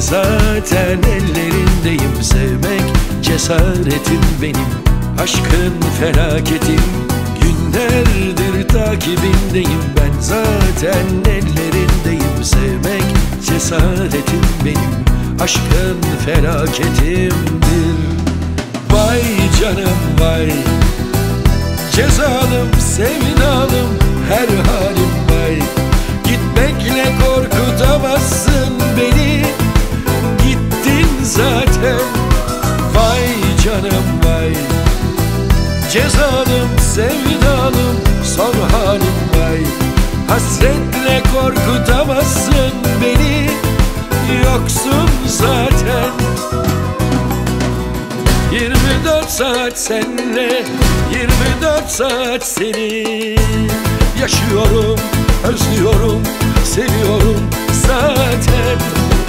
zaten ellerindeyim. Sevmek cesaretim benim, aşkın felaketim. Günlerdir takibindeyim, ben zaten ellerindeyim. Sevmek cesaretim benim, aşkın felaketimdir. Vay canım vay, cezalım sevdalım her halim vay. Gitmekle korkutamazsın beni, gittin zaten. Vay canım vay, cezalım sevdalım son halim vay. Hasretle korkutamazsın beni, yoksun zaten. 24 saat senle, 24 saat seni yaşıyorum, özlüyorum, seviyorum zaten.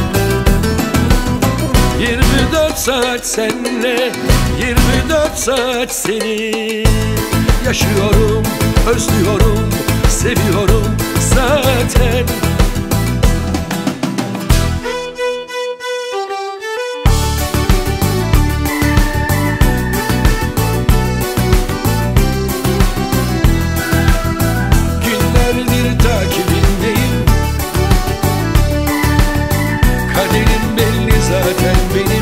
24 saat senle, 24 saat seni yaşıyorum, özlüyorum, seviyorum zaten. Günlerdir takibindeyim, kaderim belli zaten benim.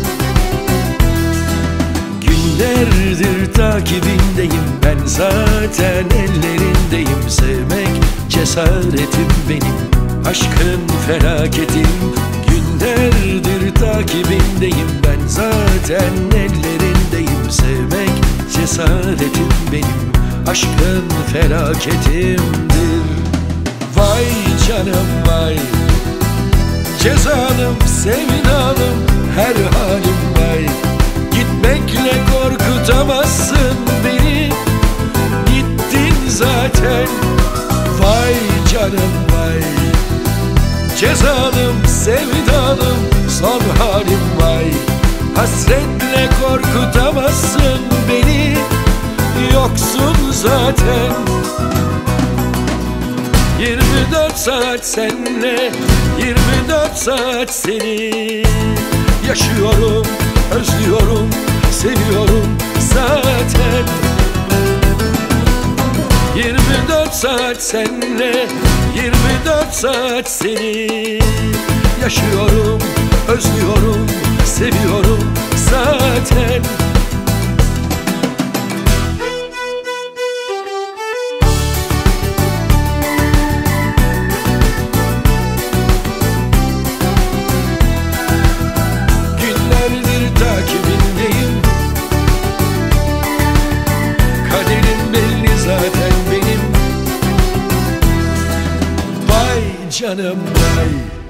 Günlerdir takibindeyim, ben zaten ellerindeyim. Sevmek cesaretim benim, aşkın felaketim. Günlerdir takibindeyim, ben zaten ellerindeyim. Sevmek cesaretim benim, aşkın felaketimdir. Vay canım vay, cezalım sevdalım her halim vay. Gitmekle korkutamazsın beni, gittin zaten. Vay canım vay, cezalım sevdalım son halim vay. Hasretle korkutamazsın beni, yoksun zaten. 24 saat senle, 24 saat seni yaşıyorum, özlüyorum, seviyorum zaten. 24 saat senle, 24 saat seni yaşıyorum, özlüyorum, seviyorum zaten. Günlerdir takibindeyim, kaderim belli zaten benim. Vay canım vay,